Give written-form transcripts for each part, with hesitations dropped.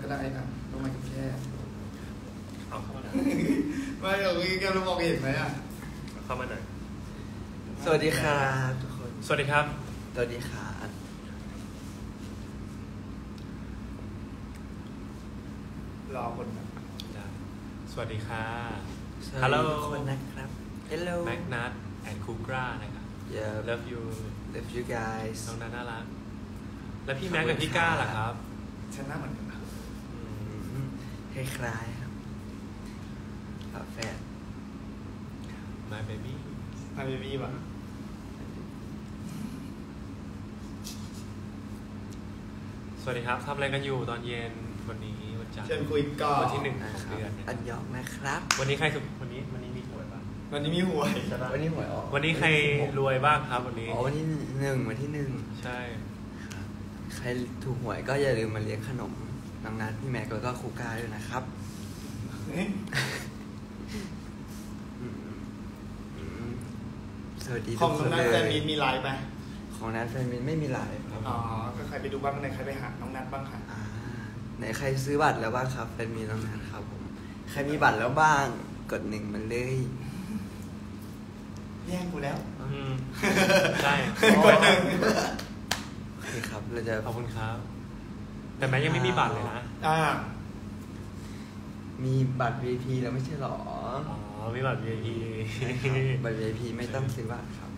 ได้นะลงมาแค่เอาเข้ามาหน่อยไม่หรอกแกรู้มองเห็นไหมอ่ะเข้ามาหน่อยสวัสดีครับทุกคนสวัสดีครับสวัสดีครับรอคนนะสวัสดีค่ะฮัลโหลทุกคนนะครับ Hello แม็กนัทแอนด์คูกรานะครับ Love you Love you guys น้องนัทน่ารักแล้วพี่แม็กกับพี่ก้าล่ะครับฉันหน้าเหมือนกันนะคล้ายๆครับแฟน My baby My baby ป่ะสวัสดีครับทำอะไรกันอยู่ตอนเย็นวันนี้วันจันทร์เชิญคุยก่อนวันที่1 ของเดือนอันยองนะครับวันนี้ใครวันนี้มีหวยบ้างวันนี้มีหวยวันนี้หวยออกวันนี้ใครรวยบ้างครับวันนี้วันที่วันที่ใช่ใครถูกหวยก็อย่าลืมมาเลี้ยงขนมน้องนัทพี่แม็กแล้วก็ครูก้าด้วยนะครับสวัสดีทุกคนเลยของน้องนัทแฟนมินมีไลฟ์ไหมของนัทแฟนมินไม่มีไลฟ์ครับอ๋อก็ใครไปดูบ้างในใครไปหาน้องนัทบ้างค่ะไหนใครซื้อบัตรแล้วบ้างครับแฟนมินน้องนัทครับผมใครมีบัตรแล้วบ้างกด1มันเลยแย่งกูแล้วใช่กด1 โอเคครับเราจะขอบคุณครับแต่แม้ยังไม่มีบัตรเลยนะมีบัตร VIP แล้วไม่ใช่หรออ๋อมีบัตร VIP บัตร VIP ไม่ต้องซื้อบัตรครับ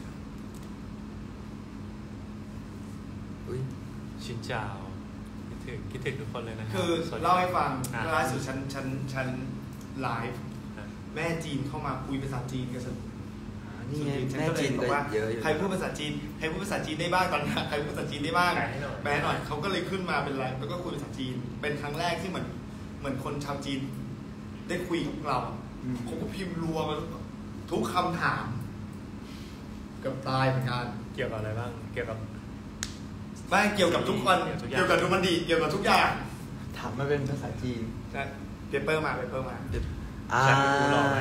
ชินเจ้าคิดถึงทุกคนเลยนะคือเล่าให้ฟังล่าสุดฉันไลฟ์แม่จีนเข้ามาคุยภาษาจีนกันนี่ไงแม่จีนก็เยอะอยู่ใครพูดภาษาจีนใครพูดภาษาจีนได้บ้างตอนนี้ใครพูดภาษาจีนได้บ้างแปลหน่อยเขาก็เลยขึ้นมาเป็นไลฟ์แล้วก็คุยภาษาจีนเป็นครั้งแรกที่เหมือนคนชาวจีนได้คุยกับเราเขาก็พิมพ์รัวมาทุกคำถามกับตายเหมือนกันเกี่ยวกับอะไรบ้างเกี่ยวกับไม่เกี่ยวกับทุกคนเกี่ยวกับดูมันดีเกี่ยวกับทุกอย่างถามมาเป็นภาษาจีนใช่เปเปอร์มาหล่อไหมหล่อ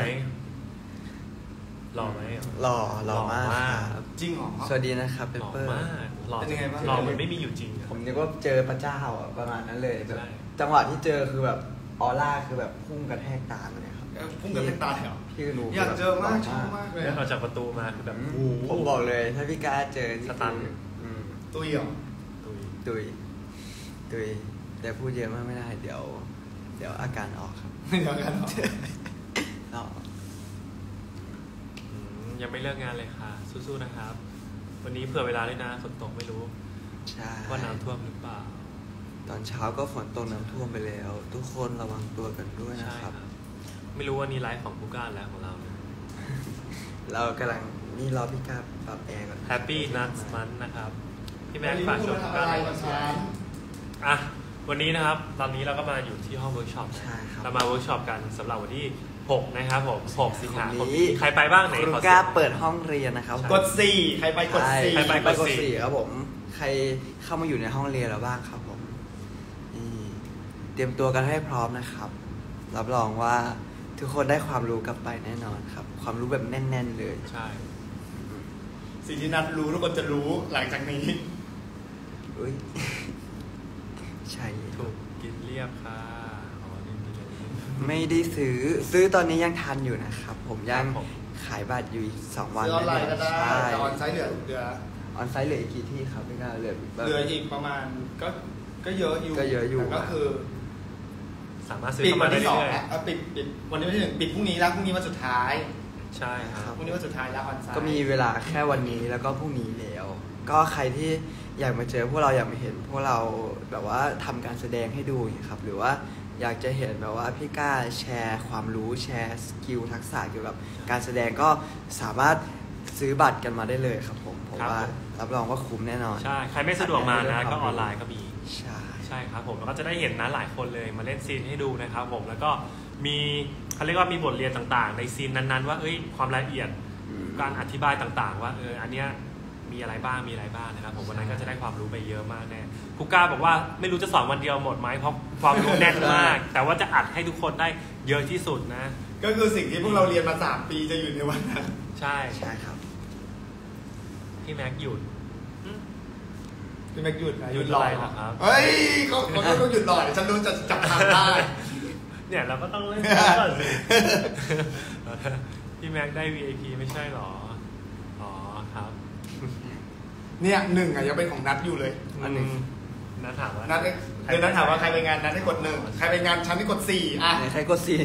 มากจริงหรอสวัสดีนะครับเปเปอร์เป็นยังไงบ้างหล่อเหมือนไม่มีอยู่จริงผมนึกว่าเจอพระเจ้าประมาณนั้นเลยจังหวะที่เจอคือแบบออร่าคือแบบพุ่งกระแทกตาเลยครับพุ่งกระแทกตาเหรอพี่ก็รู้อยากเจอมากชอบมากเลยออกจากประตูมาคือแบบผมบอกเลยถ้าพี่ก้าเจอสตันตุยเหรอตุยแต่พูดเยอะมากไม่ได้เดี๋ยวอาการออกครับเดี๋ยวอาการออกยังไม่เลิกงานเลยค่ะสู้ๆนะครับวันนี้เผื่อเวลาด้วยนะฝนตกไม่รู้ว่าน้ำท่วมหรือเปล่าตอนเช้าก็ฝนตกน้ำท่วมไปแล้วทุกคนระวังตัวกันด้วยนะครับไม่รู้ว่านี่ไลฟ์ของผู้การแล้วของเราเรากำลังนี่รอพี่ก้าปรับแอร์ก่อนแฮปปี้นัทมันนะครับพี่แม็กฝากชมผู้การวันนี้นะครับตอนนี้เราก็มาอยู่ที่ห้องเวิร์กช็อปเรามาเวิร์กช็อปกันสำหรับวันที่6นะครับผม6 สิงหาคมใครไปบ้างไหนคุณก้าเปิดห้องเรียนนะครับกด4ใครไปกด4 ใครไปกด4ครับผมใครเข้ามาอยู่ในห้องเรียนแล้วบ้างครับผมเตรียมตัวกันให้พร้อมนะครับรับรองว่าทุกคนได้ความรู้กลับไปแน่นอนครับความรู้แบบแน่นๆเลยใช่สิ่งที่นัดรู้ทุกคนจะรู้หลังจากนี้ใช่ถูกกินเรียบค่ะไม่ได้ซื้อตอนนี้ยังทันอยู่นะครับผมยังขายบัตรอยู่2 วันออนไลน์ก็ได้ออนไซต์เหลือออนไซต์เหลืออีกกี่ที่ครับพี่ก้าเหลืออีกประมาณก็เยอะอยู่ก็คือสามารถซื้อเข้ามาได้เรื่อยๆปิดวันนี้วันที่1ปิดพรุ่งนี้แล้วพรุ่งนี้วันสุดท้ายใช่ครับพรุ่งนี้วันสุดท้ายแล้วออนไซต์ก็มีเวลาแค่วันนี้แล้วก็พรุ่งนี้แล้วก็ใครที่อยากมาเจอพวกเราอยากมาเห็นพวกเราแบบว่าทำการแสดงให้ดูครับหรือว่าอยากจะเห็นแบบว่าพี่ก้าแชร์ความรู้แชร์สกิลทักษะเกี่ยวกับการแสดงก็สามารถซื้อบัตรกันมาได้เลยครับผมว่ารับรองว่าคุ้มแน่นอนใช่ใครไม่สะดวกมานะก็ออนไลน์ก็มีใช่ครับผมแล้วก็จะได้เห็นนะหลายคนเลยมาเล่นซีนให้ดูนะครับผมแล้วก็มีเขาเรียกว่ามีบทเรียนต่างๆในซีนนั้นๆว่าความละเอียดการอธิบายต่างๆว่าอันเนี้ยมีอะไรบ้างนะครับผมวันนั้นก็จะได้ความรู้ไปเยอะมากแน่ครูก้าบอกว่าไม่รู้จะสอนวันเดียวหมดไหมเพราะความรู้แน่นมากแต่ว่าจะอัดให้ทุกคนได้เยอะที่สุดนะก็คือสิ่งที่พวกเราเรียนมา3 ปีจะอยู่ในวันนั้นใช่ครับพี่แม็กหยุดพี่แม็กหยุดนะหยุดอะไรเหรอครับเฮ้ยเขาต้องหยุดหล่อเดี๋ยวฉันรู้จะจับทางได้เนี่ยเราก็ต้องเล่นก่อนสิพี่แม็กได้ VIP ไม่ใช่หรออ๋อครับเนี่ยหนึ่งอ่ะยังเป็นของนัดอยู่เลยอันหนึ่งนัดถามว่านัดเดี๋ยวนัดถามว่าใครไปงานนัดให้กด1ใครไปงานฉันให้กด4อ่ะใครกด4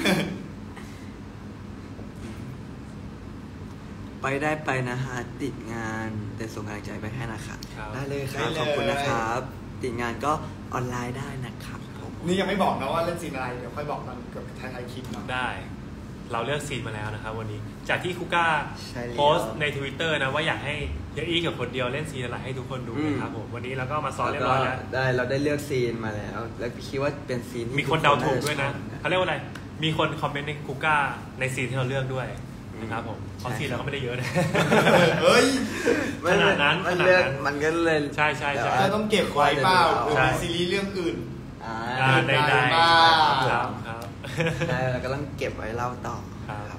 ไปได้ไปนะฮะติดงานแต่ส่งกำลังใจไปให้นะครับได้เลยครับขอบคุณนะครับติดงานก็ออนไลน์ได้นะครับผมนี่ยังไม่บอกนะว่าเล่นซีนอะไรเดี๋ยวค่อยบอกตอนเกือบท้ายๆคลิปเนาะได้ เราเลือกซีนมาแล้วนะครับวันนี้จากที่คุก้าโพสต์ใน Twitter นะว่าอยากให้เฮียอี้กับคนเดียวเล่นซีนอะไรให้ทุกคนดูนะครับผมวันนี้เราก็มาซ้อนเรียบร้อยแล้วได้เราได้เลือกซีนมาแล้ว แล้วคิดว่าเป็นซีนที่มีคนเดาถูกด้วยนะเขาเรียกว่าอะไรมีคนคอมเมนต์ในคุก้าในซีนที่เราเลือกด้วยนะครับผมเพราะซีนเราก็ไม่ได้เยอะนะเฮ้ยขนาดนั้นมันก็เลยใช่ใช่ใช่ต้องเก็บไว้เปล่าซีรีส์เรื่องอื่นได้ครับได้เราก็ต้องเก็บไว้เล่าต่อครับ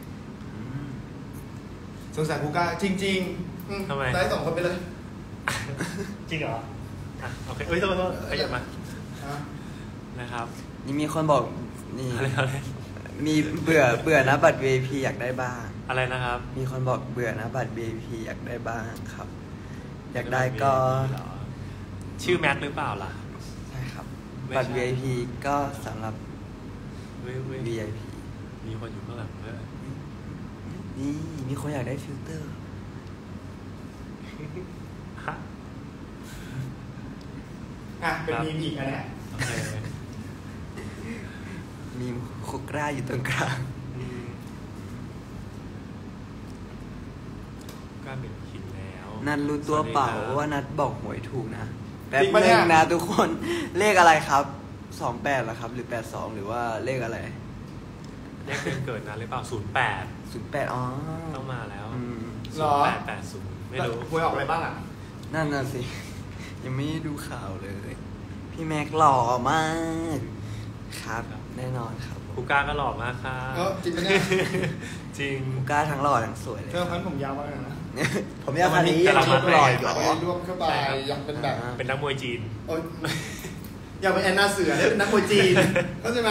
สงสารกูก้าจริงๆทำไมได้2 คนไปเลยจริงเหรอโอเคโทษขยับมานะครับนี่มีคนบอกนี่อะไรมีเบื่อนะบัตร VIP อยากได้บ้างอะไรนะครับมีคนบอกเบื่อนะบัตร VIP อยากได้บ้างครับ อยากได้ก็ชื่อแม็กหรือเปล่าล่ะใช่ครับบัตร VIP ก็สำหรับ VIP มีคนอยู่ข้างหลังด้วยนี่มีคนอยากได้ฟิลเตอร์เป็นมีมอีกอันนี้มีโคกราอยู่ตรงกลางก็เป็นหินแล้วนัดรู้ตัวเปล่าว่านัดบอกหวยถูกนะแป๊บนึงนะทุกคนเลขอะไรครับ28เหรอครับหรือ82หรือว่าเลขอะไรเลขเกิดนะหรือเปล่า 08อ๋อต้องมาแล้ว 0880 ไม่รู้หวยออกอะไรบ้างอ่ะนั่นน่ะสิยังไม่ดูข่าวเลยพี่แม็กหล่อมากครับแน่นอนครับคุก้าก็หล่อมากครับจริงไหมเนี่ยจริงคุก้าทั้งหล่อทั้งสวยเลยพันผมยาวมากนะผมยาวพันนี้ยังหล่ออยู่หรอร่วมเข้าไปอยากเป็นแบบเป็นนักมวยจีนอยากเป็นแอนนาเสือได้เป็นนักมวยจีนเข้าใจไหม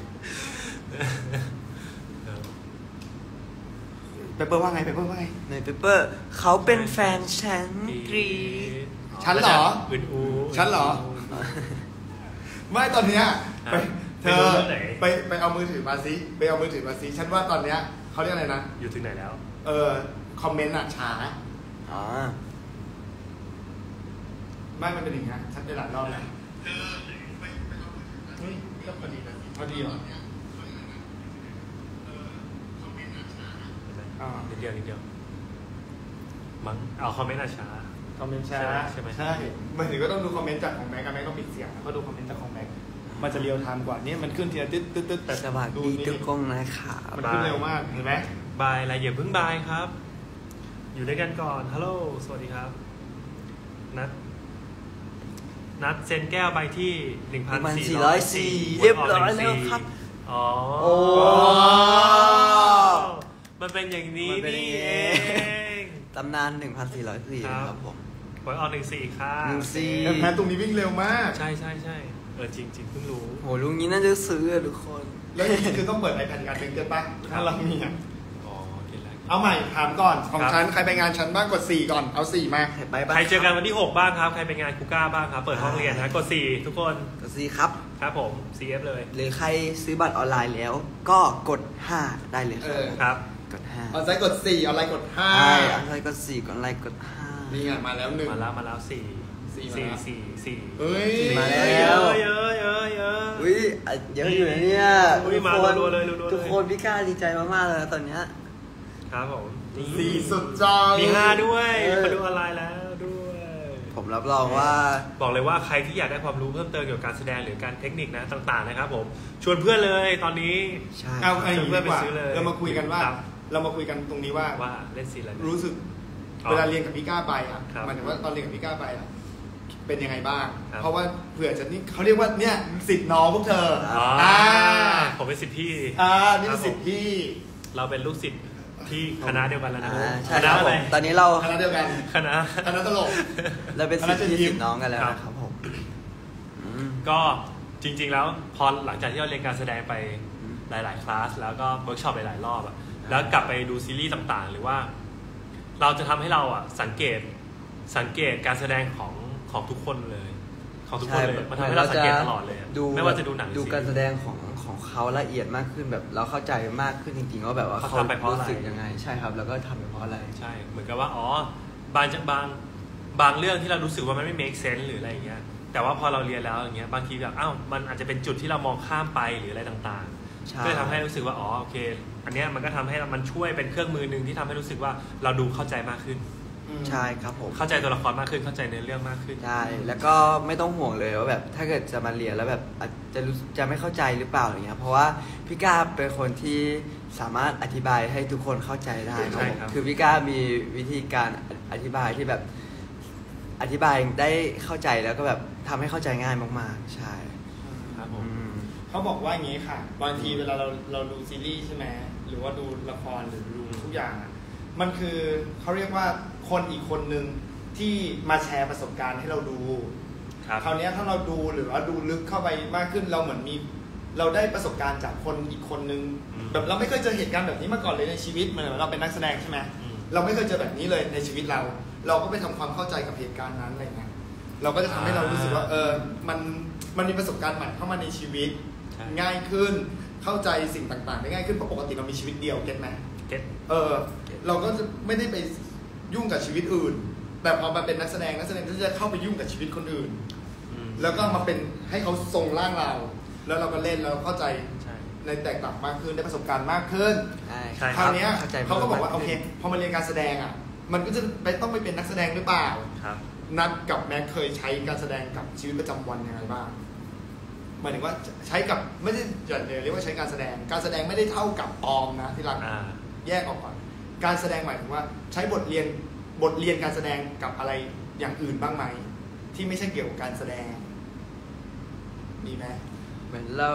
เปเปอร์ว่าไงในเปเปอร์เขาเป็นแฟนฉันกรีฉันเหรอฉันเหรอไม่ตอนเนี้ยเธอไปเอามือถือมาซิฉันว่าตอนเนี้ยเขาเรียกอะไรนะอยู่ถึงไหนแล้วคอมเมนต์ช้าไม่มันเป็นอย่างงี้ฉันได้หลายรอบแล้วก็พอดีนะพอดีเหรอนิดเดียวมั้งเอาคอมเมนต์ช้าคอมเมนต์ช้าใช่ไหมใช่หมายถึงก็ต้องดูคอมเมนต์จากของแม็กต้องปิดเสียงแล้วก็ดูคอมเมนต์จากของแม็กมันจะเรียวไทม์กว่านี่มันขึ้นทีละตึ๊ดแต่สวัสดีทุกคนนะคะมันขึ้นเร็วมากเห็นไหมบายอะไรอย่าเพิ่งบายครับอยู่ด้วยกันก่อนฮัลโหลสวัสดีครับนัดเซ็นแก้วไปที่ 1,404 เรียบร้อยแล้วครับอ๋อมันเป็นอย่างนี้นี่เองตำนาน 1,404 ครับผมหวยออก14ค่ะ 14แพ้ตรงนี้วิ่งเร็วมากใช่จริงเพิ่งรู้โหลุงนี้น่าจะซื้อทุกคนแล้วคือต้องเปิด iPad การเป็นเกินป่ะถ้าเรามีเอาใหม่ถามก่อนของฉันใครไปงานฉันบ้างกด4ก่อนเอา4มาใครเจอกันวันที่6บ้างครับใครไปงานคุก้าบ้างครับเปิดห้องเรียนนะกด4ทุกคนกด4ครับครับผม CF เลยหรือใครซื้อบัตรออนไลน์แล้วก็กด5ได้เลยครับกด5 ออนไลน์กด4ออนไลน์กด5 ออนไลน์กด4ออนไลน์กด5 นี่ไงมาแล้ว1 มาแล้ว4 มาแล้วเยอะอุ้ยเยอะอยู่นะเนี่ยทุกคนพี่ก้าดีใจมากๆเลยตอนเนี้ยครับผม 4สุดจอมี5ด้วยมาดูออนไลน์แล้วด้วยผมรับรองว่าบอกเลยว่าใครที่อยากได้ความรู้เพิ่มเติมเกี่ยวกับการแสดงหรือการเทคนิคนะต่างๆนะครับผมชวนเพื่อนเลยตอนนี้เอาเพื่อนไปซื้อเลยเรามาคุยกันตรงนี้ว่าเล่นซีนอะไรรู้สึกเวลาเรียนกับพี่ก้าไปอ่ะหมายถึงว่าตอนเรียนกับพี่ก้าไปอ่ะเป็นยังไงบ้างเพราะว่าเผื่อจะนี่เขาเรียกว่าเนี่ยสิทธิ์น้องพวกเธอผมเป็นสิทธิ์พี่นี่เป็นสิทธิ์พี่เราเป็นลูกศิษย์ทที่คณะเดียวกันแล้วนะใช่คคณะรับอะผไรมตอนนี้เราคณะเดียวกันคณะคณะตลกเราเป็นศิษย์พี่ศิษย์น้องกันแล้วนะครับผมก็จริงๆแล้วพอหลังจากที่เราเรียนการแสดงไปหลายๆคลาสแล้วก็เวิร์กช็อปหลายๆรอบอะแล้วกลับไปดูซีรีส์ต่างๆหรือว่า เราจะทำให้เราอะสังเกตการแสดงของทุกคนเลยของทุกคนเลยมันทำให้เราสังเกตตลอดเลยไม่ว่าจะดูหนังดูการแสดงของเขาละเอียดมากขึ้นแบบเราเข้าใจมากขึ้นจริงๆว่าแบบว่าเขารู้สึกยังไงใช่ครับแล้วก็ทำไปเพราะอะไรใช่เหมือนกับว่าบางเรื่องที่เรารู้สึกว่ามันไม่ make sense หรืออะไรอย่างเงี้ยแต่ว่าพอเราเรียนแล้วอย่างเงี้ยบางทีแบบมันอาจจะเป็นจุดที่เรามองข้ามไปหรืออะไรต่างๆก็เลยทำให้รู้สึกว่าโอเคอันเนี้ยมันก็ทำให้มันช่วยเป็นเครื่องมือนึงที่ทำให้รู้สึกว่าเราดูเข้าใจมากขึ้นใช่ครับผมเข้าใจตัวละครมากขึ้นเข้าใจในเรื่องมากขึ้นใช่แล้วก็ไม่ต้องห่วงเลยว่าแบบถ้าเกิดจะมาเรียนแล้วแบบจะไม่เข้าใจหรือเปล่าอะไรเงี้ยเพราะว่าพี่ก้าเป็นคนที่สามารถอธิบายให้ทุกคนเข้าใจได้ครับคือพี่ก้ามีวิธีการอธิบายที่แบบอธิบายได้เข้าใจแล้วก็แบบทำให้เข้าใจง่ายมากๆใช่ครับผมเขาบอกว่าอย่างนี้ค่ะบางทีเวลาเราดูซีรีส์ใช่ไหมหรือว่าดูละครหรือดูทุกอย่างมันคือเขาเรียกว่าคนอีกคนนึงที่มาแชร์ประสบการณ์ให้เราดูคราวนี้ถ้าเราดูหรือว่าดูลึกเข้าไปมากขึ้นเราเหมือนเราได้ประสบการณ์จากคนอีกคนนึงแบบเราไม่เคยเจอเหตุการณ์แบบนี้มาก่อนเลยในชีวิตเหมือนเราเป็นนักแสดงใช่ไหมเราไม่เคยเจอแบบนี้เลยในชีวิตเราก็ไปทำความเข้าใจกับเหตุการณ์นั้นอะไรเงี้ยเราก็จะทำให้เรารู้สึกว่ามันมีประสบการณ์ใหม่เข้ามาในชีวิตง่ายขึ้นเข้าใจสิ่งต่างๆได้ง่ายขึ้นเพราะปกติเรามีชีวิตเดียวเก็ตไหมเราก็จะไม่ได้ไปยุ่งกับชีวิตอื่นแต่พอมาเป็นนักแสดงก็จะเข้าไปยุ่งกับชีวิตคนอื่นแล้วก็มาเป็นให้เขาทรงร่างเราแล้วเราก็เล่นแล้วเข้าใจในแตกต่างมากขึ้นได้ประสบการณ์มากขึ้นคราวนี้เขาก็บอกว่าโอเคพอมาเรียนการแสดงมันก็จะต้องไปเป็นนักแสดงหรือเปล่านัดกับแม็กเคยใช้การแสดงกับชีวิตประจำวันยังไงบ้างหมายถึงว่าใช้กับไม่ได้เรียกว่าใช้การแสดงไม่ได้เท่ากับปลอมนะที่เราแยกออกก่อนการแสดงหมายถึงว่าใช้บทเรียนการแสดงกับอะไรอย่างอื่นบ้างไหมที่ไม่ใช่เกี่ยวกับการแสดงมีไหมเหมือนเรา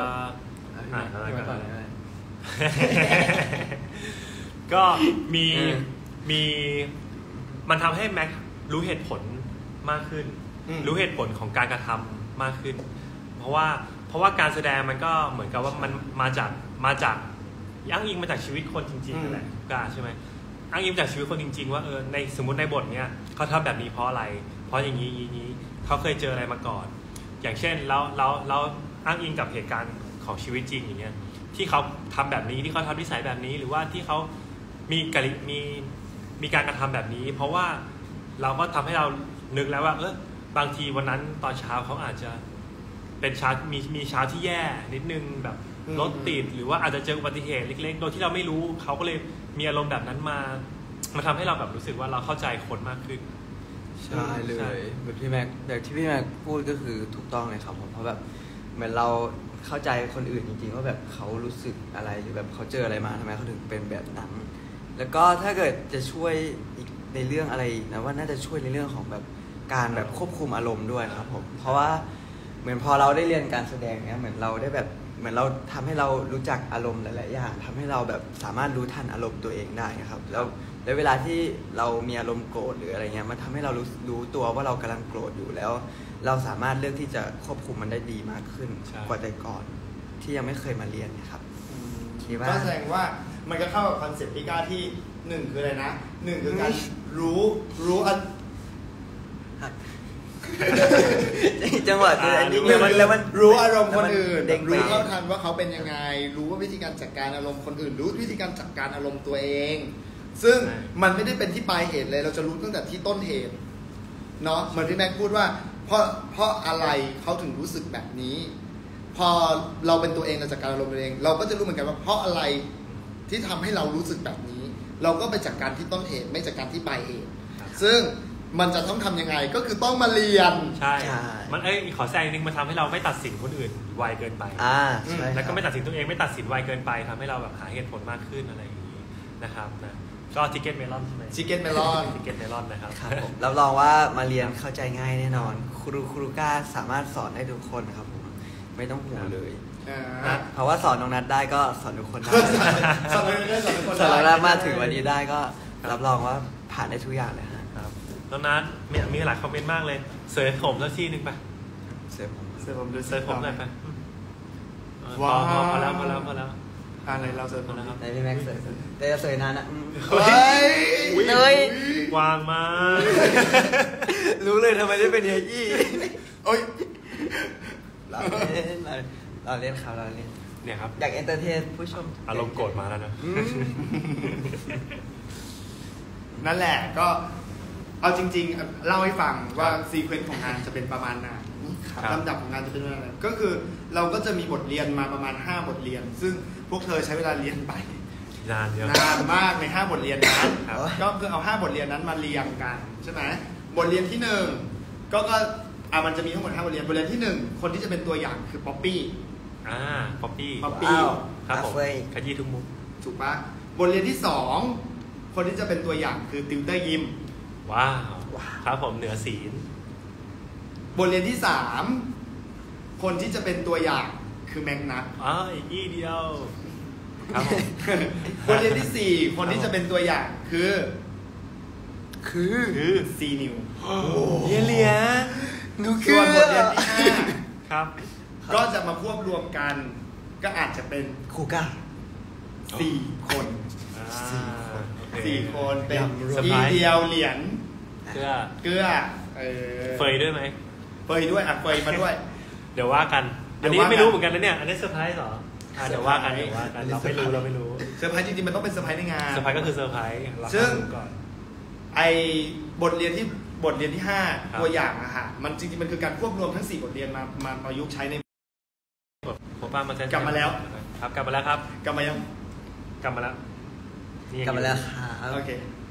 ก็มีมันทำให้แม็กรู้เหตุผลมากขึ้นรู้เหตุผลของการกระทำมากขึ้นเพราะว่าการแสดงมันก็เหมือนกับว่ามันมาจากอ้างอิงมาจากชีวิตคนจริงๆนั่นแหละกล้าใช่ไหมอ้างอิงจากชีวิตคนจริงๆว่าในสมมติในบทเนี้ยเขาทำแบบนี้เพราะอะไรเพราะอย่างนี้เขาเคยเจออะไรมาก่อนอย่างเช่นเราอ้างอิงกับเหตุการณ์ของชีวิตจริงอย่างเงี้ยที่เขาทำแบบนี้ที่เขาทำนิสัยแบบนี้หรือว่าที่เขามีการกระทำแบบนี้เพราะว่าเราก็ทำให้เรานึกแล้วว่าบางทีวันนั้นตอนเช้าเขาอาจจะเป็นเช้ามีเช้าที่แย่นิดนึงแบบรถติดหรือว่าอาจจะเจออุบัติเหตุเล็กๆโดยที่เราไม่รู้เขาก็เลยมีอารมณ์แบบนั้นมาทำให้เราแบบรู้สึกว่าเราเข้าใจคนมากขึ้นใช่เลยแบบที่พี่แม็กพูดก็คือถูกต้องเลยครับผมเพราะแบบเหมือนเราเข้าใจคนอื่นจริงๆว่าแบบเขารู้สึกอะไรหรือแบบเขาเจออะไรมาทำไมเขาถึงเป็นแบบนั้นแล้วก็ถ้าเกิดจะช่วยอีกในเรื่องอะไรนะว่าน่าจะช่วยในเรื่องของแบบการแบบควบคุมอารมณ์ด้วยครับผมเพราะว่าเหมือนพอเราได้เรียนการแสดงเนี้ยเหมือนเราได้แบบเหมือนเราทำให้เรารู้จักอารมณ์หลายๆอย่างทำให้เราแบบสามารถรู้ทันอารมณ์ตัวเองได้ครับแล้วเวลาที่เรามีอารมณ์โกรธหรืออะไรเงี้ยมันทำให้เรารู้ตัวว่าเรากำลังโกรธอยู่แล้วเราสามารถเลือกที่จะควบคุมมันได้ดีมากขึ้นกว่าแต่ก่อนที่ยังไม่เคยมาเรียนนะครับก็แสดงว่ามันก็เข้ากับคอนเซ็ปต์พี่ก้าที่1คืออะไรนะ1คือการรู้จังหวะคืออันนี้แล้วมันรู้อารมณ์คนอื่นรู้เท่าทันว่าเขาเป็นยังไงรู้ว่าวิธีการจัดการอารมณ์คนอื่นรู้วิธีการจัดการอารมณ์ตัวเองซึ่งมันไม่ได้เป็นที่ปลายเหตุเลยเราจะรู้ตั้งแต่ที่ต้นเหตุเนาะเหมือนที่แม็กพูดว่าเพราะอะไรเขาถึงรู้สึกแบบนี้พอเราเป็นตัวเองเราจัดการอารมณ์ตัวเองเราก็จะรู้เหมือนกันว่าเพราะอะไรที่ทำให้เรารู้สึกแบบนี้เราก็ไปจัดการที่ต้นเหตุไม่จัดการที่ปลายเหตุซึ่งมันจะต้องทำยังไงก็คือต้องมาเรียนใช่มันขอแซงนึงมาทำให้เราไม่ตัดสินคนอื่นไวเกินไปแล้วก็ไม่ตัดสินตัวเองไม่ตัดสินไวเกินไปทำให้เราแบบหาเหตุผลมากขึ้นอะไรอย่างนี้นะครับนะก็ทิกเก็ตเมลอนใช่ไหมทิกเก็ตเมลอนนะครับรับรองว่ามาเรียนเข้าใจง่ายแน่นอนครูก้าสามารถสอนได้ทุกคนครับผมไม่ต้องห่วงเลยเพราะว่าสอนน้องนัทได้ก็สอนทุกคนได้สอนได้สอนทุกคนสอนน้องนัทมาถึงวันนี้ได้ก็รับรองว่าผ่านได้ทุกอย่างเลยฮะครับน้องนัทมีหลายคอมเมนต์มากเลยเสยผมสักทีนึงไปเสร็จผมเสริมดูเสยผมหน่อยไปพอแล้วอะไรเราเสริมผมนะครับไหนพี่แม็กซ์เสร็จแต่จะเสยนานนะเฮ้ยเลยวางมารู้เลยทำไมได้เป็นเฮียยี่โอ้ยเราเล่นครับเราเล่นเนี่ยครับอยากเอนเตอร์เทนผู้ชมอารมณ์โกรธมาแล้วนะนั่นแหละก็เอาจริงๆเล่าให้ฟังว่าซีเควนซ์ของงานจะเป็นประมาณไหนลำดับของงานจะเป็นประมาณไหนก็คือเราก็จะมีบทเรียนมาประมาณ5บทเรียนซึ่งพวกเธอใช้เวลาเรียนไปนานเยอะนานมากใน5บทเรียนนั้นครับก็คือเอา5บทเรียนนั้นมาเรียงกันใช่ไหมบทเรียนที่1ก็มันจะมีทั้งหมด5บทเรียนบทเรียนที่1คนที่จะเป็นตัวอย่างคือป๊อปปี้ป๊อปปี้ป๊อปครับผมขยี้ทุกมุกถูกปะบทเรียนที่2คนที่จะเป็นตัวอย่างคือติวเตอร์ยิมว้าวครับผมเหนือศีลบทเรียนที่3คนที่จะเป็นตัวอย่างคือแมงนัทอีกเดียวครับผมบทเรียนที่4คนที่จะเป็นตัวอย่างคือซีนิวเลียหนูคืส่อวนบทเรียนที่ครับ 5ก็จะมาควบรวมกันก็อาจจะเป็นครูก้า 4 คน 4 คนเป็นเซอร์อีไพรส์เดียวเหรียญเพื่อเกลือเฟยด้วยไหมเฟยด้วยเฟยมาด้วยเดี๋ยวว่ากันเดี๋อันยวนี้ว่ากันไม่รู้เหมือนกันนะเนี่ยอันนี้เซอร์ไพรส์เหรอเดี๋ยวว่ากันเราไม่รู้เซอร์ไพรส์จริงๆมันต้องเป็นเซอร์ไพรส์ในงานเซอร์ไพรส์ก็คือเซอร์ไพรส์เราซึ่งดูก่อนไอบทเรียนที่ครับ 5ตัวอย่างอะฮะมันจริงๆมันคือการควบรวมทั้ง4บทเรียนมาประยุกต์ใช้ในผมป้ามาเซ็นกลับมาแล้วครับกลับมาแล้วครับกลับมายังกลับมาแล้วนี่กลับมาแล้วครับโอเค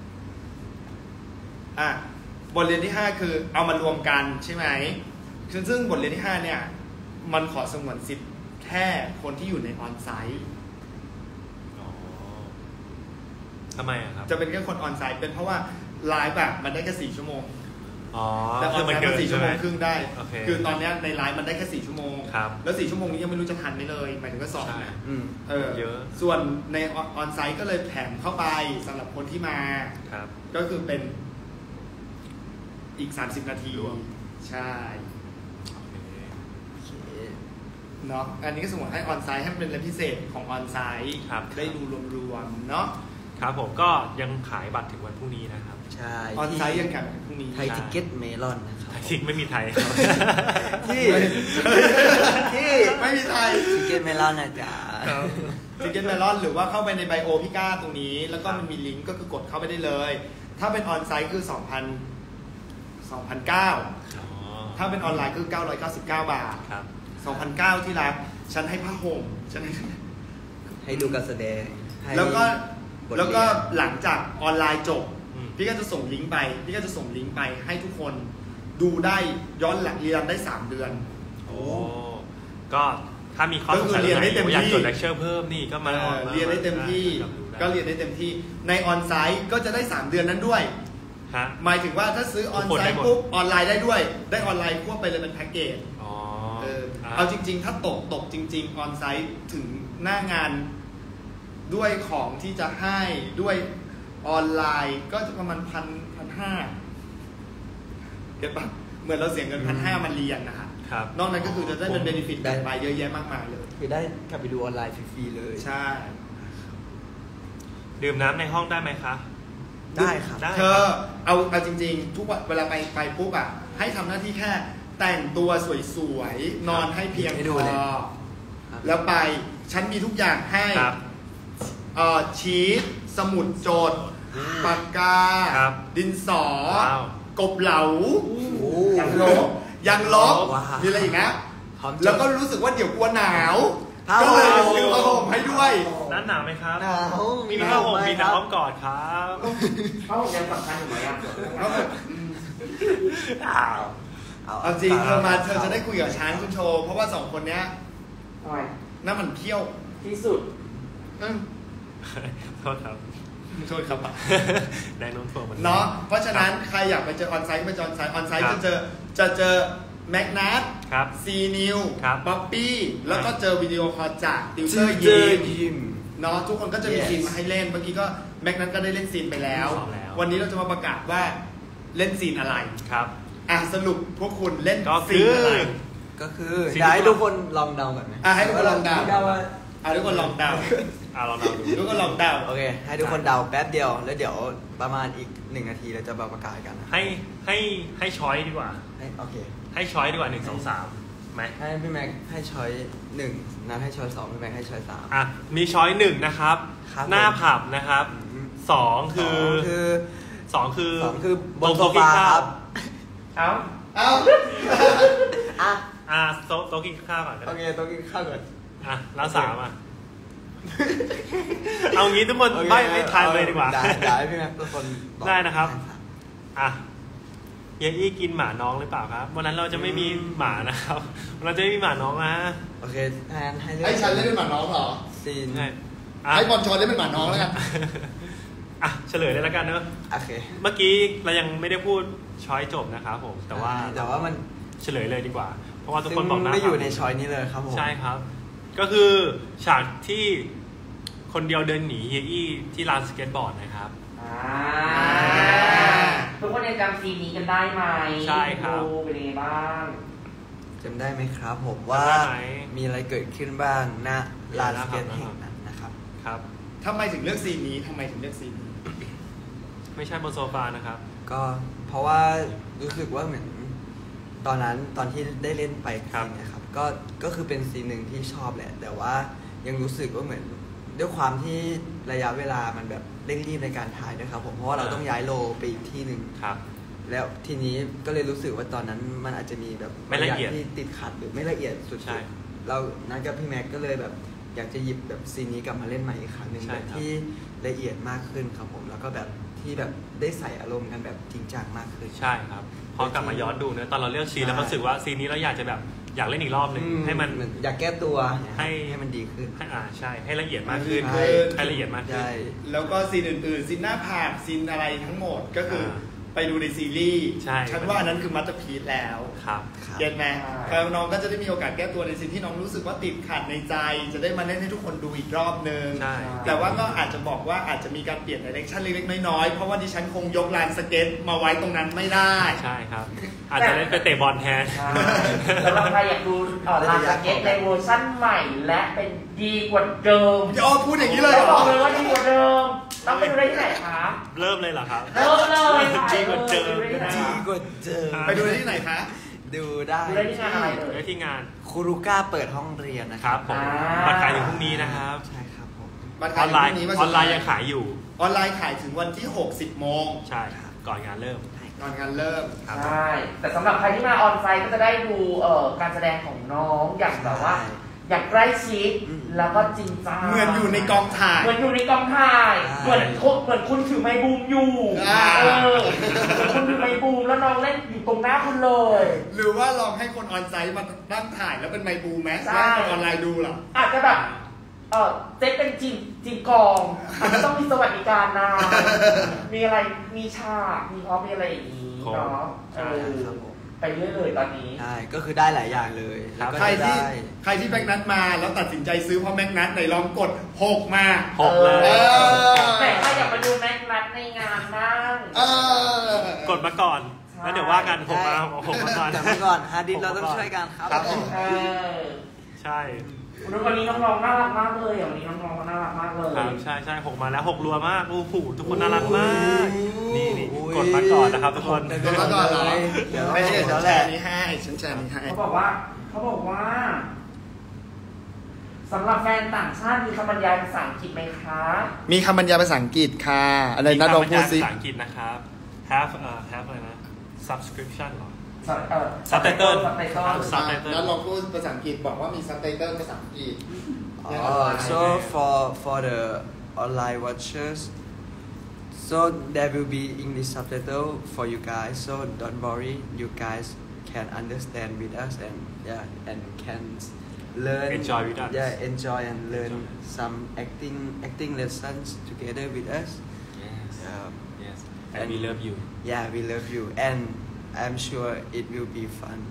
บทเรียนที่5คือเอามารวมกันใช่ไหมซึ่งบทเรียนที่5เนี่ยมันขอสงวนสิทธิ์แค่คนที่อยู่ในออนไซต์อ๋อทำไมอะครับจะเป็นแค่คนออนไซต์เป็นเพราะว่าไลฟ์แบบมันได้แค่4ชั่วโมงอ๋อแต่ออนไซต์มัน4ชั่วโมงครึ่งได้โอเคคือตอนเนี้ยในไลฟ์มันได้แค่4ชั่วโมงครับแล้ว4ชั่วโมงนี้ยังไม่รู้จะทันไหมเลยหมายถึงว่าสอนใช่นะเยอะส่วนในออนไซต์ก็เลยแถมเข้าไปสำหรับคนที่มาครับก็คือเป็นอีก30 นาทีรวมใช่โอเคเนาะอันนี้ก็สมมติให้ออนไซต์ให้มันเป็นเรื่องพิเศษของออนไซต์ครับได้ดูรวมๆเนาะครับผมก็ยังขายบัตรถึงวันพรุ่งนี้นะครับใช่ออนไซต์ยังแข่งพรุ่งนี้ไทยทิเก็ตเมลอนนะครับจริงไม่มีไทยครับที่ที่ไม่มีไทยทิเก็ตเมลอนนะจ๊ะทิเก็ตเมลอนหรือว่าเข้าไปในไบโอพี่ก้าตรงนี้ แล้วก็มันมีลิงก์ก็คือกดเข้าไปได้เลย ถ้าเป็นออนไซต์คือ 2,900 ถ้าเป็นออนไลน์คือ999 บาทครับ 2,900 ที่รักฉันให้ผ้าห่มฉันให้ให้ดูการแสดงให้แล้วก็บทเรียนแล้วก็หลังจากออนไลน์จบอืมพี่ก็จะส่งลิงก์ไปให้ทุกคนดูได้ย้อนหลังเรียนได้3 เดือนโอ้ก็ถ้ามีข้อสงสัยก็คือเรียนได้เต็มที่อยากจดเลคเชอร์เพิ่มนี่ก็มาเรียนได้เต็มที่ก็เรียนได้เต็มที่ในออนไซต์ก็จะได้3 เดือนนั้นด้วยฮะหมายถึงว่าถ้าซื้อออนทุกคนไซได้ต์หมดปุ๊บออนไลน์ได้ด้วยได้ออนไลน์ควบไปเลยเป็นแพ็กเกจอ๋อเอาจริงๆ ถ้าตกจริงๆออนไซต์ถึงหน้างานด้วยของที่จะให้ด้วยออนไลน์ก็จะประมาณ1,500เก็บปะเหมือนเราเสียเงิน1,500มันเรียนนะคะครับนอกนั้นก็คือจะได้เป็นเบนฟิตกันไปเยอะแยะมากมายเลยคือได้กลับไปดูออนไลน์ฟรีๆเลยใช่ดื่มน้ำในห้องได้ไหมคะได้ครับได้เธอเอาจริงๆ ทุกวันเวลาไปปุ๊บอ่ะให้ทำหน้าที่แค่แต่งตัวสวยๆนอนให้เพียงให้พดูอเลยครับแล้วไปฉันมีทุกอย่างให้ครับชีทสมุดโจทย์ปากกาครับดินสอว้าวกบเหลาโอ้ยังลบว้าวมีอะไรอีกนะพร้อมจบแล้วก็รู้สึกว่าเดี๋ยวกลัวหนาวผ้าก็ห่มเลยซื้อผ้าห่มให้ด้วยน้ำหนาวไหมครับหนาวมีผ้าห่มมีแต่อ้อมกอดครับเขายังสำคัญอยู่ไหมอ่ะเอาจริงเธอมาเธอจะได้คุยกับช้างคุณโชว์เพราะว่า2 คนเนี้ยทำไมหน้ามันเที่ยวที่สุดโทษครับโทษครับแรงโน้มถ่วงมันเนาะเพราะฉะนั้นใครอยากไปเจอออนไซต์ไปเจอออนไซต์จะเจอแมกนัทครับซีนิวครับป๊อปปี้แล้วก็เจอวิดีโอคอลจากติวเตอร์ยิมเนาะทุกคนก็จะมี Yes ซีนมาให้เล่นเมื่อกี้ก็แม็กนั้นก็ได้เล่นซีนไปแล้วแล้ววันนี้เราจะมาประกาศว่าเล่นซีนอะไรครับสรุปพวกคุณเล่นก็ซีคืนออะไรก็คือสิ่งที่อยากให้ทุกคนลองเดาก่อนไหมให้ทุกคนลองเดาว่าทุกคนลองเดาเราดูทุกคนลองเดาโอเค ให้ทุกคนเดาแป๊บเดียว แล้วเดี๋ยวประมาณอีก1 นาทีเราจะมาประกาศกันนะให้ช้อยดีกว่าโอเคให้ช้อยดีกว่า1 2 3ไหมให้พี่แม็กให้ช้อย1นัทให้ช้อย2พี่แม็กให้ช้อย3 อ่ะมีช้อย1นะครับครับหน้าผับนะครับ2คือ 2 คือบนโซโต๊ะกินฟาข้าวครับเอ้าเอ้าอ่ะโต๊ะกินข้าวก่อนก็โอได้เคต้องกินข้าวก่อนแล้ว3เอางี้ทุกคนโอเคไม่ให้ทายเลยดีกว่าได้พี่แม็กทุกคนอกได้นะครับ อ่ะเฮียอี้กินหมาน้องหรือเปล่าครับวันนั้นเราจะไม่มีหมานะครับเราจะไม่มีหมาน้องนะโอเคให้เลือกให้ฉันเล่นเป็นหมาน้องเหรอซีนใช่อ่ะให้บอลชอนเล่นเป็นหมาน้องแล้วกันเฉลยเลยแล้วกันเนอะโอเคเมื่อกี้เรายังไม่ได้พูดช้อยจบนะครับผมแต่ว่ามันเฉลยเลยดีกว่า เพราะว่าทุกคนบอกซึ่งนะไม่อยู่ในช้อยนี้เลยครับผมใช่ครับ ก็คือฉากที่คนเดียวเดินหนีเฮียอี้ที่ลานสเก็ตบอร์ดนะครับทุกคนยังจำซีนนี้กันได้ไหมใช่ครับดูเป็นยังไงบ้างจำได้ไหมครับผมว่าจำได้ไหมมีอะไรเกิดขึ้นบ้างณลานเดี๋สยวนะครับเก็ตแห่งนั้นนะครับครับทำไมถึงเลือกซีนนี้ทำไมถึงเลือกซีนนี้ไม่ใช่บนโซฟานะครับก็เพราะว่ารู้สึกว่าเหมือนตอนที่ได้เล่นไปครับซีนเนะครับก็คือเป็นซีนหนึ่งที่ชอบแหละ แต่ว่ายังรู้สึกว่าเหมือนด้วยความที่ระยะเวลามันแบบเร่งรีบในการถ่ายด้วยครับผมเพราะว่าเราต้องย้ายโลไปอีกที่หนึ่งครับแล้วทีนี้ก็เลยรู้สึกว่าตอนนั้นมันอาจจะมีแบบไม่ละเอียดบางางที่ติดขัดหรือไม่ละเอียดสุดใช่ๆเรานัดกับพี่แม็กก็เลยแบบอยากจะหยิบแบบซีนนี้กลับมาเล่นใหม่อีกครั้งหนึ่งใช่แบบครับที่ละเอียดมากขึ้นครับผมแล้วก็แบบที่แบบได้ใส่อารมณ์กันแบบจริงจังมากขึ้นใช่ครับ พอกลับมาย้อนดูเนอะตอนเราเลือกซีนแล้วก็รู้สึกว่าซีนนี้เราอยากจะแบบอยากเล่นอีกรอบหนึ่งให้มันเหออยากแก้ตัวให้ให้มันดีขึ้นใช่ให้ละเอียดมากขึ้นใช่ให้ละเอียดมากขึ้นใช่แล้วก็ซีนอื่นๆซีนหน้าผากซีนอะไรทั้งหมดก็คือไปดูในซีรีส์ใช่ฉันว่าอันนั้นคือมัตเตอร์พีซแล้วครับครับเก็ตไหมแล้วน้องก็จะได้มีโอกาสแก้ตัวในสิ่งที่น้องรู้สึกว่าติดขัดในใจ จะได้มาเล่นให้ทุกคนดูอีกรอบนึงใช่แต่ว่าก็อาจจะบอกว่าอาจจะมีการเปลี่ยนดิเรกชันเล็กๆน้อยๆเพราะว่าดิฉันคงยกลานสเก็ตมาไว้ตรงนั้นไม่ได้ใช่ครับ อาจจะเล่นไปเตะบอลแทนใช่สำหรับใครอยากดูลานสเก็ตในเวอร์ชั่นใหม่และเป็นดีกว่าเดิมพี่อ้อพูดอย่างนี้เลยเหรบออกเลยว่าดีกว่าเดิมต้องไปดูได้ที่ไหนคะเริ่มเลยเหรอครับเริ่มเลยค่ะดีกว่าเดิมไปดูได้ที่ไหนดีกว่าเจอไปดูได้ที่ไหนคะดูได้ดูได้ที่งานอะไรเลยไว้ที่งานคูรุก้าเปิดห้องเรียนนะคครัรับบ ผมอ่าบัตรขายถึงพรุ่งนี้นะครับใช่ครับผมบัตรอขายอนไลน์พรุ่งนี้วันอสุอดนไลท้ายน์ยังขายอยู่ออนไลน์ขายถึงวันที่6-10 โมงใช่ ก่อนงานเริ่มก่อนงานเริ่มครับใช่ แต่สำหรับใครที่มาออนไซต์ก็จะได้ดูการแสดงของน้องอย่างแบบว่า อย่างใกล้ชิดแล้วก็จริงจังเหมือนอยู่ในกองถ่ายเหมือนอยู่ในกองถ่าย เหมือนคุณถือไมค์บูมอยู่อ่าเหมือนคุณถือไมค์บูมแล้วน้องเล่นอยู่ตรงหน้าคุณเลยหรือว่าลองให้คนออนไซต์มาตั้งถ่ายแล้วเป็นไมค์บูมไหมใช่ให้คนออนไลน์ดูเหรออาจจะแบบเซตเป็นจีกองอาจจะต้องมีสวัสดิการนะ มีอะไรมีฉากมีพร้อมมีอะไรอย่างนี้เนาะใช่ครับผมไปเรื่อยเลยตอนนี้ใช่ก็คือได้หลายอย่างเลยครับแล้วก็ใครจะที่ได้ใครที่แม็กนัทมาแล้วตัดสินใจซื้อเพราะแม็กนัทไหนลองกด 6 มา 6 เลยเออแต่ถ้าอยากมาดูแม็กนัทในงานบ้างเออกดมาก่อน แล้วเดี๋ยวว่ากันผมมาก่อนแต่เมื่อก่อนฮาร์ดดิสก์เราต้องช่วยกันครับครับผมเออใช่วันนี้น้องๆน่ารักมากเลยวันนี้น้องๆน่ารักมากเลยครับใช่6มาแล้ว6รัวมากโอ้โหทุกคนน่ารักมากนี่กดมาก่อนนะครับทุกคนกดมาก่อนเหรอเดี๋ยวไม่ใช่เดี๋ฉัยวน แหแชละร์นี้ให้ฉันแชร์นี้ให้เขาบอกว่าสำหรับแฟนต่างชาติมีคำบรรยายภาษาอังกฤษไหมคะมีคำบรรยายภาษาอังกฤษค่ะ อะไรนะลองพูดสิภาษาอังกฤษนะครับ have อะไรนะ subscription หรอ Subtitle นัดลองพูดภาษาอังกฤษบอกว่ามีซับไตเติลภาษาอังกฤษ So for the online watchers, so there will be English subtitle for you guys. So don't worry, you guys can understand with us and can learn. Enjoy with us. Yeah, enjoy and learn some acting lessons together with us. yes and we love you Yeah, we love you, and I'm sure it will be fun.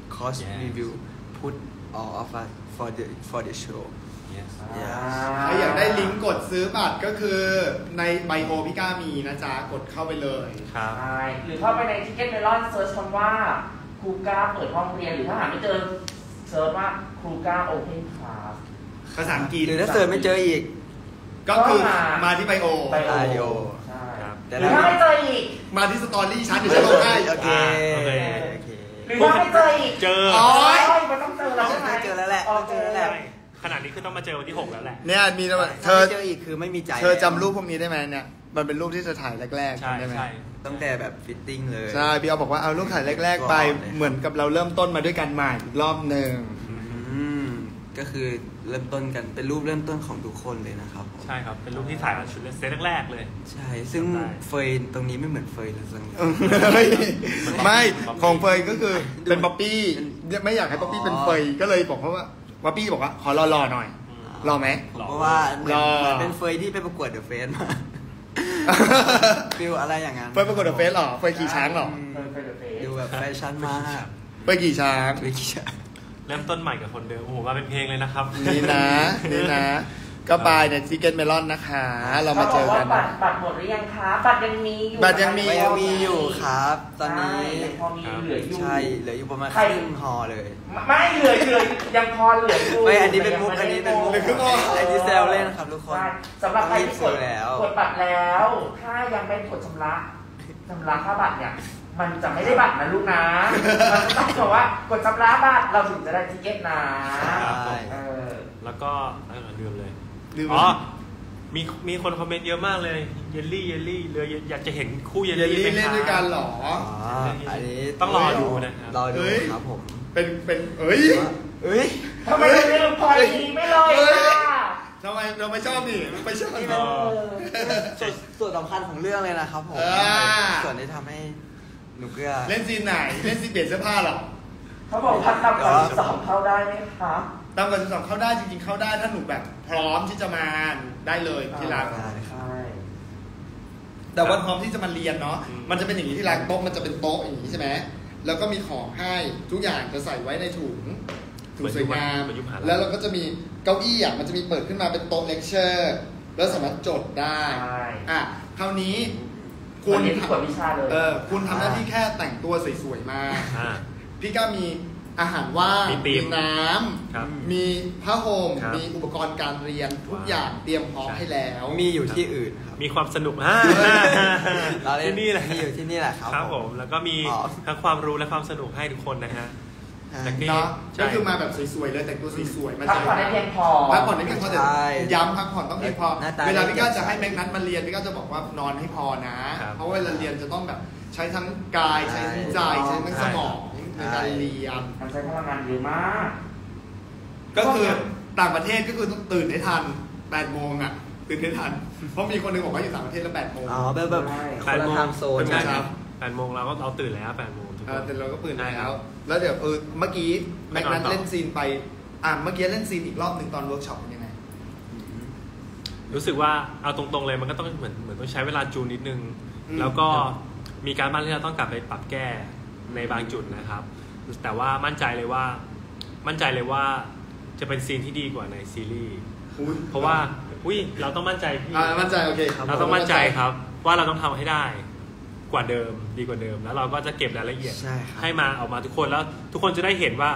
cause we will put all of us for the show yes ใครอยากได้ลิงก์กดซื้อบัตรก็คือในไบโอพี่ก้ามีนะจ๊ะกดเข้าไปเลยครับใช่หรือเข้าไปใน Ticket Melon เซิร์ชคำว่าครูก้าเปิดห้องเรียนหรือถ้าหาไม่เจอเซิร์ชว่าครูก้า Open Class ภาษาอังกฤษหรือถ้าเสิร์ชไม่เจออีกก็คือมาที่ไบโอไบโอ IO ใช่ครับหรือถ้าไม่เจออีกมาที่สตอรี่ชั้นเดี๋ยวฉันลงให้โอเคโอเคโอเคหรือถ้าไม่เจออีกเจออ๋อมันต้องเจอแล้วใช่ไหมเจอแล้วแหละโอเคเจอแล้วแหละขนาดนี้คือต้องมาเจอวันที่ 6 แล้วแหละเนี่ยมีเธถ้าอไม่เจออีกคือไม่มีใจเธอจำรูปพวกนี้ได้ไหมเนี่ยมันเป็นรูปที่เธอถ่ายแรกๆใช่จำได้ไหมใช่ตั้งแต่แบบฟิตติ้งเลยใช่พี่เอาบอกว่าเอารูปถ่ายแรกๆไปก่อนเลยเหมือนกับเราเริ่มต้นมาด้วยกันใหม่อีกรอบหนึ่งอืมก็คือเริ่มต้นกันเป็นรูปเริ่มต้นของทุกคนเลยนะครับผมใช่ครับ เป็นรูปที่ถ่ายมาชุดเซตแรกๆเลยใช่ ซึ่งได้เฟยตรงนี้ไม่เหมือนเฟยเลยตรงนี้เฮ้ยไม่ของเฟยก็คือเป็นป๊อปปี้ไม่อยากให้ป๊อปปี้เป็นเฟยก็เลยบอกเขาว่าป๊อปปี้บอกว่าขอรอๆหน่อยรอไหมผมก็ว่าเหมือนรอเหมือนเป็นเฟยที่ไปประกวดเดอะเฟสมาฟิลอะไรอย่างนั้นเฟยประกวดเดอะเฟสหรอเฟยขี่ช้างหรอดูแบบแฟชั่นมากเฟยขี่ช้างเฟยขี่ช้างเริ่มต้นใหม่กับคนเดิม โอ้โหมาเป็นเพลงเลยนะครับนี่นะนี่นะ ก็บายในซิกเก็ตเมลอนนะคะ เรามาเจอกันขาบว่าบัตรหมดหรือยังคะบัตรยังมีอยู่บัตรยังมียังมีอยู่ครับ ตอนนี้ใช่ยังพอมีเหลืออยู่ใช่เหลืออยู่ประมาณใครครึ่งฮอเลยไม่เหลือยังพอเหลืออยู่ไม่อันนี้เป็นมุกอันนี้เป็นมุกเหลือครึ่งฮออันนี้แซวเล่นครับทุกคนใช่สำหรับใครที่กดแล้วกดบัตรแล้ว ถ้ายังไม่กดชำระค่าบัตรเนี่ย มันจะไม่ได้บัตรนะลูกนะ มันจะต้องบอกว่ากดชำระบัตรเราถึงจะได้ทิเก็ตนะใช่เออแล้วก็ลืมเลยลืมอ๋อ มีคนคอมเมนต์เยอะมากเลย เยลลี่เลยอยากจะเห็นคู่เยลเยลลี่ลี่ไหมเล่นคะด้วยกันเหรออ๋ออันนี้ต้องรอดูนะครับรอดูเฮ้ยครับผมเป็นเอ้ยเอ้ยทำไมถึงไม่ลงพอยดีไม่เลยค่ะทำไมเราไม่ชอบนี่ไม่ชอบนี่เหรเป็นอส่วนสำคัญของเรื่องเลยนะครับผมอ่าส่วนที่ทำให้หนูเกลือเล่นซีนไหนเล่นซีนเปลี่ยนเสื้อผ้าเหรอเขาบอกพันต่ำกว่า12เข้าได้ไหมคะตามกับ12เข้าได้จริงๆเข้าได้ถ้าหนูแบบพร้อมที่จะมาได้เลยที่ร้านใช่แต่ว่าพร้อมที่จะมาเรียนเนาะมันจะเป็นอย่างนี้ที่ร้านโต๊ะมันจะเป็นโต๊ะอย่างนี้ใช่ไหมแล้วก็มีของให้ทุกอย่างจะใส่ไว้ในถุงสวยงามเหมือนยุคมหาลัยแล้วเราก็จะมีเก้าอี้อ่ะมันจะมีเปิดขึ้นมาเป็นโต๊ะเลคเชอร์แล้วสามารถจดได้อ่ะคราวนี้คุณที่กดวิชาเลยคุณทำหน้าที่แค่แต่งตัวสวยๆมาอ่าพี่ก็มีอาหารว่างมีธีมน้ครับำมีผ้าห่มครับมีอุปกรณ์การเรียนทุกอย่างเตรียมพร้อมใช่ให้แล้วมีอยู่ที่อื่นครับมีความสนุกเราเล่ที่นี่แหละมีอยู่ที่นี่แหละครับครับผม แล้วก็มีอ๋อทั้งความรู้และความสนุกให้ทุกคนนะฮะ จากนี้เนาะใช่ก็คือมาแบบสวยๆเลยแต่งตัวสวยๆมาพักผ่อนได้เพียงพอพักผ่อนได้เพียงพอแต่ใช่ย้ำพักผ่อนต้องเพียงพอหน้าตาเวลาพี่ก้าจะให้แม็กนัทมาเรียนพี่ก้าจะบอกว่านอนให้พอนะครับเพราะว่าเวลาเรียนจะต้องแบบใช้ทั้งกายใช้ทั้งใจใช้ทั้งสมองในการเรียนมันใช้พลังงานเยอะมากก็คือต่างประเทศก็คือต้องตื่นให้ทัน8 โมงอ่ะตื่นให้ทัน เพราะมีคนหนึงบอกว่าอยู่ต่างประเทศแล้ว8 โมงอ๋อแบบคนละไทม์โซนใช่ครับ 8 โมงเราตื่นแล้ว8 โมงทุกคนแต่เราก็ตื่นแล้ว แล้วเดี๋ยวเมื่อกี้แม็กนัทเล่นซีนไปเมื่อกี้เล่นซีนอีกรอบหนึ่งตอนเวิร์กช็อปเป็นยังไงรู้สึกว่าเอาตรงๆเลยมันก็ต้องเหมือนต้องใช้เวลาจูนนิดนึงอืมแล้วก็มีการบ้านที่เราต้องกลับไปปรับแก้ในบางจุดนะครับ แต่ว่ามั่นใจเลยว่าจะเป็นซีนที่ดีกว่าในซีรีส์อุ๊ยเพราะว่าเราต้องมั่นใจพี่มั่นใจโอเคเราต้องมั่นใจครับ ว่าเราต้องทำให้ได้กว่าเดิมดีกว่าเดิม แล้วเราก็จะเก็บรายละเอียดใช่ครับให้มาออกมาทุกคนแล้วทุกคนจะได้เห็นว่า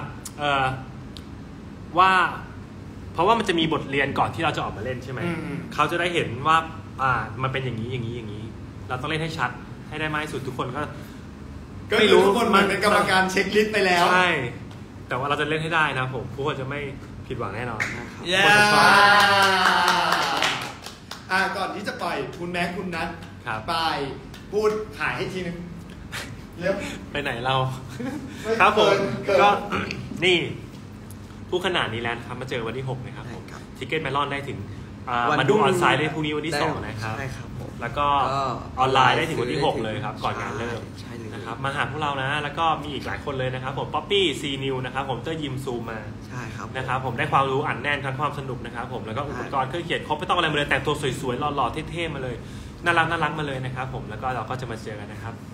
เพราะว่ามันจะมีบทเรียนก่อนที่เราจะออกมาเล่นใช่ไหมอืมเขาจะได้เห็นว่ามันเป็นอย่างนี้อย่างนี้อย่างนี้ เราต้องเล่นให้ชัดให้ได้มากที่สุดทุกคนก็ก็คือทุกคนเหมือนเป็นกรรมการเช็คลิสต์ไปแล้วใช่แต่ว่าเราจะเล่นให้ได้นะผมทุกคนจะไม่ผิดหวังแน่นอนนะครับเย้คนจะชอบก่อนที่จะปล่อยคุณแม็กคุณนัทครับไปพูดขายให้ทีนึงเร็วไปไหนเราไม่ครับผมเกินก็ นี่พูดขนาดนี้แล้วนะครับมาเจอวันที่ 6 นะครับผมใช่ครับทิกเก็ตเมลอนได้ถึงวันมาดูพรุ่งออนไซต์ได้พรุ่งนี้วันที่ 2 นะครับใช่ครับผมแล้วก็ก็ออนไลน์ได้ถึงวันที่ซื้อได้ถึ 6 งเลยครับ ก่อนงานเริ่มใช่เลยนะครับมาหาพวกเรานะ แล้วก็มีอีกหลายคนเลยนะครับผมป๊อปปี้ซีนิวนะครับผมเตอร์ยิมซูมมาใช่ครับนะครับผมได้ความรู้อัดแน่นทั้งความสนุกนะครับผมแล้วก็อุปกรณ์เครื่องเขียนครบไม่ต้องอะไรมาเลยแต่งตัวสวยๆหล่อๆเท่ๆมาเลยน่ารักมาเลยนะครับผมแล้วก็เราก็จะมาเจอกันนะครับ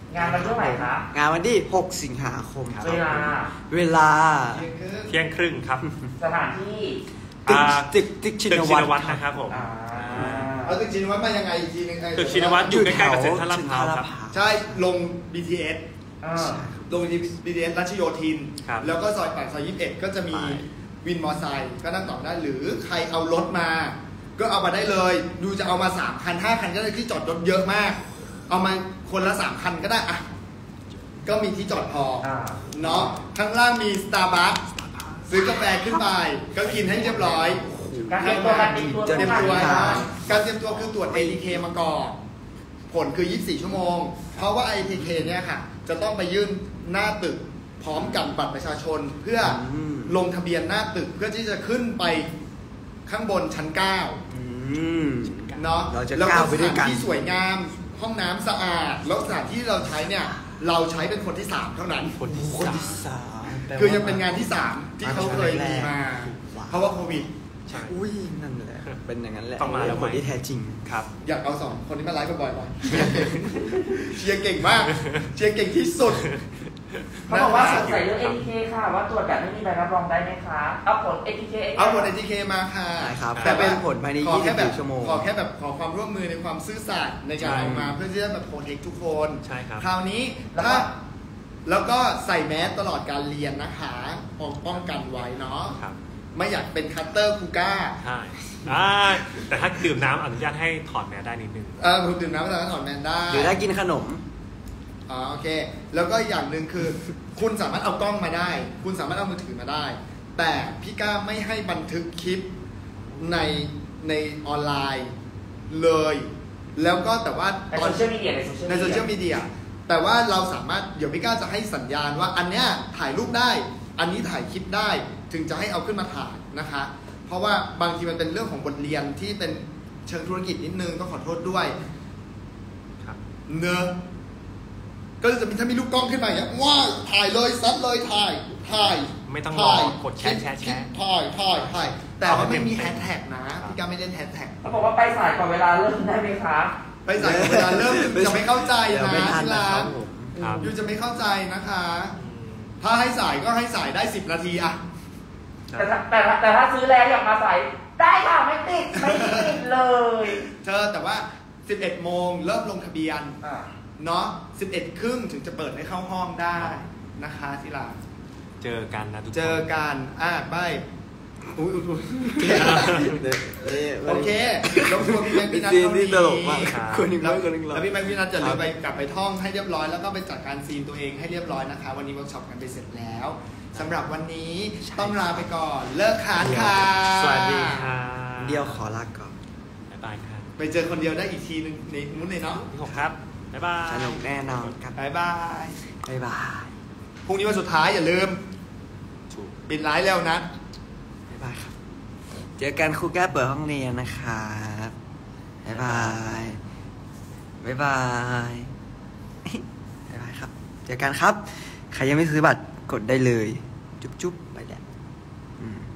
งานวันเท่าไหร่คะงานวันที่ 6 สิงหาคมครับเวลาเวลาเที่ยงครึ่งครับสถานที่ตึกชิตึนกชิวันนวัตรครับนะครับผมเอาตึกชินวัตรมายังไงอีกทีนึงตึกชินวัตรอยู่ใกล้ๆกับเซ็นทรัลลาดพร้าวครับใช่ลง BTS ลง BTS รัชโยธินครับแล้วก็ซอยปากซอย21ก็จะมีวินมอไซค์ก็นั่งต่อได้หรือใครเอารถมา ก็เอามาได้เลยดูจะเอามา3คัน5คันก็ได้ที่จอดรถเยอะมาก เอามาคนละ3คันก็ได้อะก็มีที่จอดพอเนาะข้างล่างมี Starbucks ซื้อกาแฟขึ้นไปก็กินให้เรียบร้อยการเตรียมตัวการเตรียมตัวเตรียมตัวการเตรียมตัวคือตรวจ ATK มาก่อนผลคือ 24 ชั่วโมง เพราะว่า ATK เนี่ยค่ะจะต้องไปยื่นหน้าตึกพร้อมกับบัตรประชาชน เพื่อลงทะเบียนหน้าตึกเพื่อที่จะขึ้นไปข้างบนชั้น 9เนาะเราจะแล้วก้าก็วไปสด้วยถานกันที่สวยงามห้องน้ำสะอาดแล้วสถานที่เราใช้เนี่ยเราใช้เป็นคนที่ 3 เท่านั้นคนที่คนสามที่สามคือยังเป็นงานที่ 3 ที่เขาเคยมีมา เพราะว่าโควิดใช่อุ้ยนั่นแหละ เป็นอย่างนั้นแหละต้องมาแล้วไหมคนที่แท้จริงครับอยากเอา2 คนนี้มาไลฟ์บ่อยๆเชียร์เก่งมากเชียร์เก่งที่สุดเขาบอกว่าสงสัยเรื่อง ATK ค่ะว่าตรวจแบบไม่มีใบรับรองได้ไหมคะเอาผล ATK เอาผล ATK มาค่ะได้ครับแต่เป็นผลภายในขอแค่แบบ 24 ชั่วโมงขอแค่แบบขอความร่วมมือในความซื่อสัตย์ในการเอามาเพื่อที่จะแบบโปรเทคทุกคนใช่ครับคราวนี้ถ้าแล้วก็ใส่แมสตลอดการเรียนนะคะป้องกันไว้เนาะครับไม่อยากเป็นคัตเตอร์คูก้าใช่แต่ถ้าดื่มน้ำอนุญาตให้ถอดแมสได้นิดนึงผมดื่มน้ำแล้วถอดแมสได้หรือได้กินขนมโอเค แล้วก็อย่างหนึ่งคือ คุณสามารถเอากล้องมาได้ คุณสามารถเอามือถือมาได้ แต่พี่ก้าไม่ให้บันทึกคลิปในออนไลน์เลย แล้วก็แต่ว่าในโซเชียลมีเดียในโซเชียลมีเดียแต่ว่าเราสามารถเดี๋ยวพี่ก้าจะให้สัญญาณว่าอันเนี้ยถ่ายรูปได้ อันนี้ถ่ายคลิปได้ถึงจะให้เอาขึ้นมาถ่ายนะคะ เพราะว่าบางทีมันเป็นเรื่องของบทเรียนที่เป็นเชิงธุรกิจนิดนึงก็ขอโทษด้วยครับเนอะก็จะมีถ้ามีลูกกล้องขึ้นมาอย่างเงี้ยว้าถ่ายเลยซัดเลยถ่ายไม่ต้องรอกดแชร์ถ่ายแต่ว่าไม่มีแฮชแท็กนะพี่ก้าไม่เล่นแฮชแท็กเขาบอกว่าไปสายก่อนเวลาเริ่มได้ไหมคะไปใส่เวลาเริ่มจะไม่เข้าใจเดี๋ยวนะไม่ทันที่นะร้าครันบผมครับยูจะไม่เข้าใจนะคะ ถ้าให้สายก็ให้สายได้10 นาทีอะแต่ถ้าซื้อแล้วอยากมาสายได้ค่ะไม่ติดเลยเธอแต่ว่า 11 โมงเริ่มลงทะเบียนเนาะ 11 ครึ่งถึงจะเปิดให้เข้าห้องได้นะคะที่ร้านเจอกันนะทุกคนเจอกันบายอุ๊ย โอเครบกวนพี่แม็กพี่นัทซีนเท่าที่นี้ตลกมากคนหนึ่งแล้วไม่คนหนึ่งหรอแล้วพี่แม็กพี่นัทจะลืมไปกลับไปท่องให้เรียบร้อยแล้วก็ไปจัดการซีนตัวเองให้เรียบร้อยนะคะ วันนี้เวิร์กช็อปกันไปเสร็จแล้วสำหรับวันนี้ต้องลาไปก่อนเลิกค้านค่ะสวัสดีค่ะเดียวขอลาก่อนบ๊ายบายครับไปเจอคนเดียวได้อีกทีนึงในนู้นเลยเนาะพี่หกครับบ๊ายบายสนุกแน่นอนครับบายบายบ๊ายบายพรุ่งนี้วันสุดท้ายอย่าลืมถูกปิดไลฟ์แล้วนะบ๊ายบายครับ เจอกันครูแก้เปิดห้องเรียนนะครับ บ๊ายบาย บ๊ายบาย บ๊ายบายครับ เจอกันครับ ใครยังไม่ซื้อบัตรกดได้เลย จุ๊บๆ ไปแล้ว